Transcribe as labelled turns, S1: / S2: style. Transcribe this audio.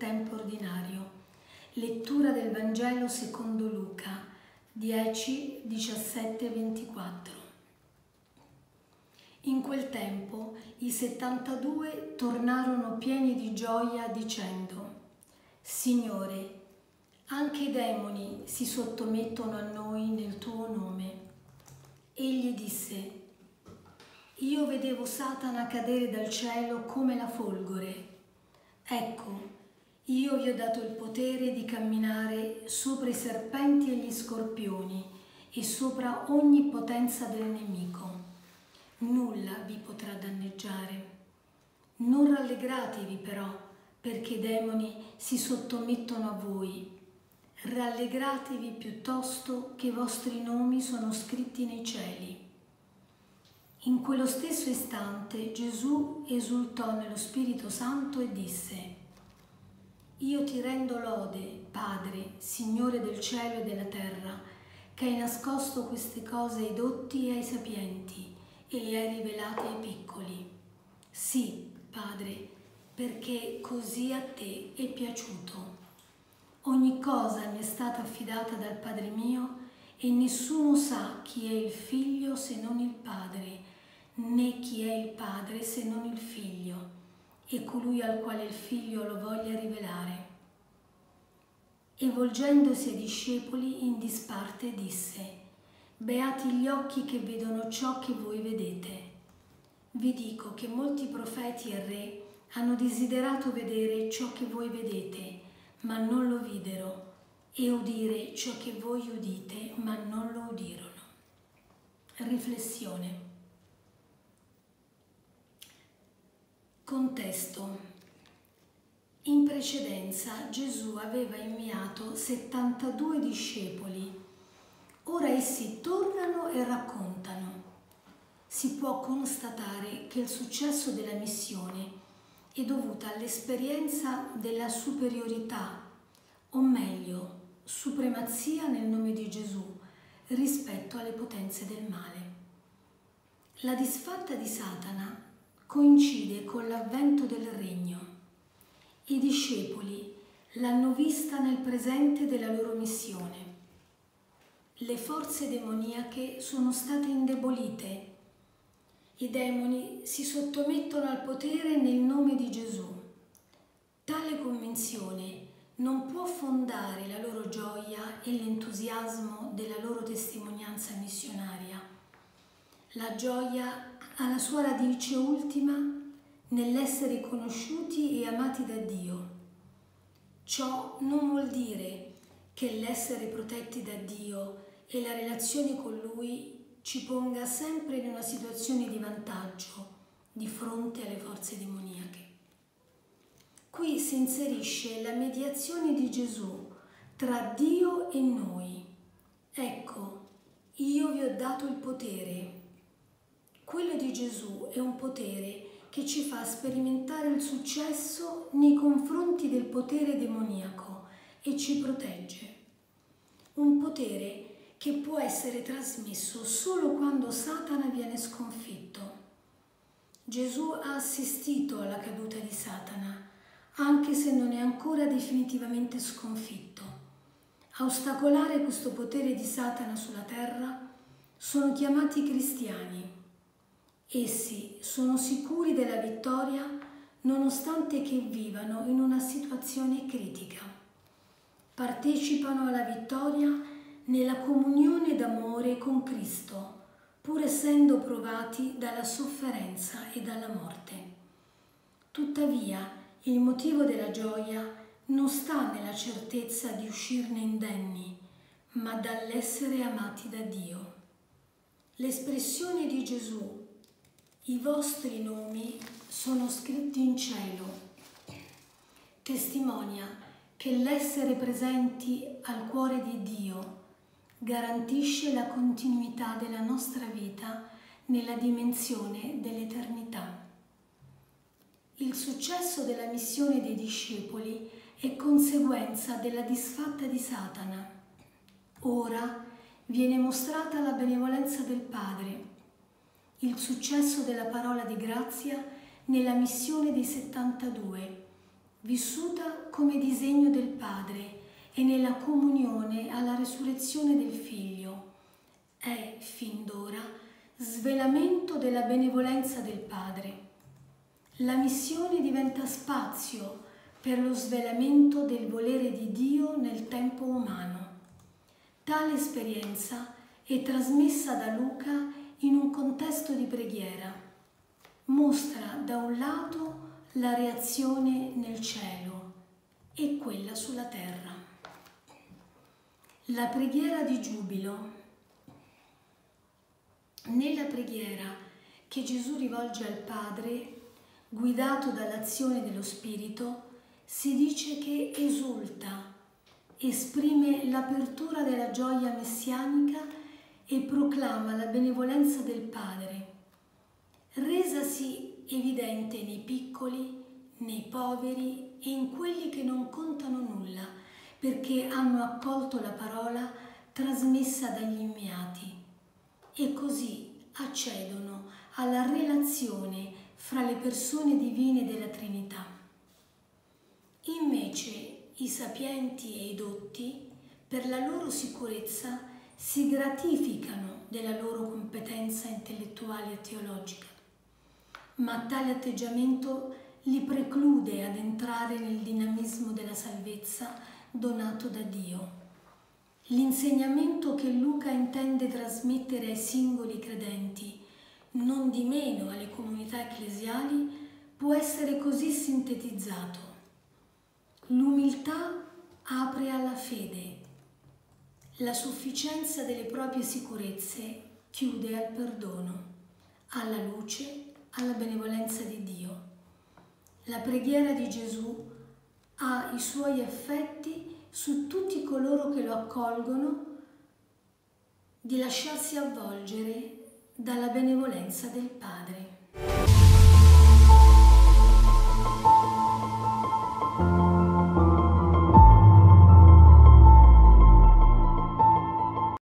S1: tempo ordinario. Lettura del Vangelo secondo Luca 10, 17, 24. In quel tempo i 72 tornarono pieni di gioia dicendo: Signore, anche i demoni si sottomettono a noi nel tuo nome. Egli disse: Io vedevo Satana cadere dal cielo come la folgore. Ecco, io vi ho dato il potere di camminare sopra i serpenti e gli scorpioni e sopra ogni potenza del nemico. Nulla vi potrà danneggiare. Non rallegratevi però perché i demoni si sottomettono a voi. Rallegratevi piuttosto che i vostri nomi sono scritti nei cieli. In quello stesso istante Gesù esultò nello Spirito Santo e disse: Io ti rendo lode, Padre, Signore del cielo e della terra, che hai nascosto queste cose ai dotti e ai sapienti e le hai rivelate ai piccoli. Sì, Padre, perché così a te è piaciuto. Ogni cosa mi è stata affidata dal Padre mio e nessuno sa chi è il Figlio se non il Padre, né chi è il Padre se non il Figlio, e colui al quale il Figlio lo voglia rivelare. E volgendosi ai discepoli in disparte disse: Beati gli occhi che vedono ciò che voi vedete. Vi dico che molti profeti e re hanno desiderato vedere ciò che voi vedete, ma non lo videro, e udire ciò che voi udite, ma non lo udirono. Riflessione. Contesto. In precedenza Gesù aveva inviato 72 discepoli. Ora essi tornano e raccontano. Si può constatare che il successo della missione è dovuta all'esperienza della superiorità, o meglio, supremazia nel nome di Gesù rispetto alle potenze del male. La disfatta di Satana coincide con l'avvento del regno. I discepoli l'hanno vista nel presente della loro missione. Le forze demoniache sono state indebolite. I demoni si sottomettono al potere nel nome di Gesù. Tale convinzione non può fondare la loro gioia e l'entusiasmo della loro testimonianza missionaria. La gioia ha la sua radice ultima nell'essere conosciuti e amati da Dio. Ciò non vuol dire che l'essere protetti da Dio e la relazione con Lui ci ponga sempre in una situazione di vantaggio di fronte alle forze demoniache. Qui si inserisce la mediazione di Gesù tra Dio e noi. Ecco, io vi ho dato il potere. Quello di Gesù è un potere che ci fa sperimentare il successo nei confronti del potere demoniaco e ci protegge. Un potere che può essere trasmesso solo quando Satana viene sconfitto. Gesù ha assistito alla caduta di Satana, anche se non è ancora definitivamente sconfitto. A ostacolare questo potere di Satana sulla terra sono chiamati i cristiani. Essi sono sicuri della vittoria nonostante che vivano in una situazione critica. Partecipano alla vittoria nella comunione d'amore con Cristo, pur essendo provati dalla sofferenza e dalla morte. Tuttavia, il motivo della gioia non sta nella certezza di uscirne indenni, ma dall'essere amati da Dio. L'espressione di Gesù: I vostri nomi sono scritti in cielo, testimonia che l'essere presenti al cuore di Dio garantisce la continuità della nostra vita nella dimensione dell'eternità. Il successo della missione dei discepoli è conseguenza della disfatta di Satana. Ora viene mostrata la benevolenza del Padre, il successo della parola di grazia nella missione dei 72 vissuta come disegno del Padre e nella comunione alla resurrezione del Figlio, è fin d'ora svelamento della benevolenza del Padre. La missione diventa spazio per lo svelamento del volere di Dio nel tempo umano. Tale esperienza è trasmessa da Luca in un contesto di preghiera. Mostra da un lato la reazione nel cielo e quella sulla terra. La preghiera di giubilo. Nella preghiera che Gesù rivolge al Padre, guidato dall'azione dello Spirito, si dice che esulta, esprime l'apertura della gioia messianica e proclama la benevolenza del Padre, resasi evidente nei piccoli, nei poveri e in quelli che non contano nulla, perché hanno accolto la parola trasmessa dagli inviati e così accedono alla relazione fra le persone divine della Trinità. Invece i sapienti e i dotti, per la loro sicurezza, si gratificano della loro competenza intellettuale e teologica, ma tale atteggiamento li preclude ad entrare nel dinamismo della salvezza donato da Dio. L'insegnamento che Luca intende trasmettere ai singoli credenti, non di meno alle comunità ecclesiali, può essere così sintetizzato. L'umiltà apre alla fede. La sufficienza delle proprie sicurezze chiude al perdono, alla luce, alla benevolenza di Dio. La preghiera di Gesù ha i suoi effetti su tutti coloro che lo accolgono, di lasciarsi avvolgere dalla benevolenza del Padre.